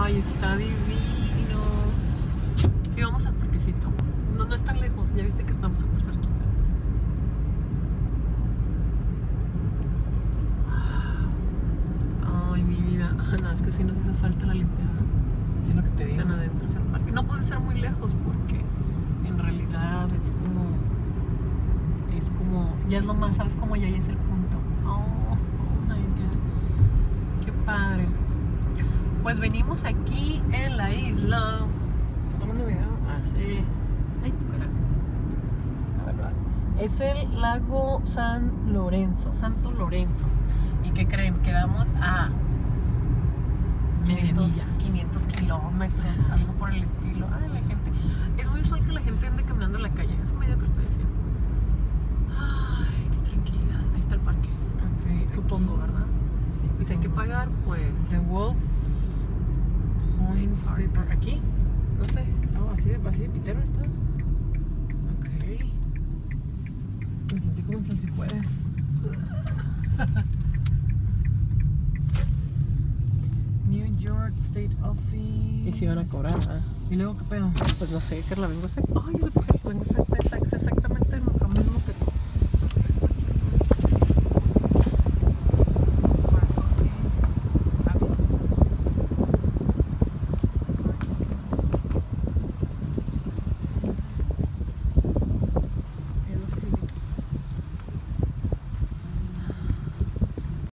Ay, está divino. Sí, vamos al parquecito. No, no es tan lejos, ya viste que estamos súper cerquita. Ay, mi vida. No, es que sí nos hace falta la limpiada. Sí, es lo que te digo. Tan adentro es el parque. No puede ser muy lejos porque en realidad es como, ya es lo más, ¿sabes? Como ya ahí es el punto. Oh, my God. Qué padre. Pues venimos aquí en la isla. ¿Estás tomando video? Ah, Sí. Ay, tu cara. La verdad. Es el lago San Lorenzo, Santo Lorenzo. ¿Y qué creen? Quedamos a 500 kilómetros, algo por el estilo. Ay, la gente. Es muy usual que la gente ande caminando en la calle. Es un video que estoy haciendo. Ay, qué tranquilidad. Ahí está el parque. ok. Supongo, Aquí. ¿verdad? Sí, Y si hay que pagar, pues. The Wolf Point State State Park. Park. ¿Aquí? No sé. Oh, así de pitero está. Ok. Me sentí como en Sal si puedes. New York State Office. Y si van a cobrar, ¿verdad? ¿Y luego qué pedo? Pues no sé, Carla, vengo exactamente. Ay, vengo exactamente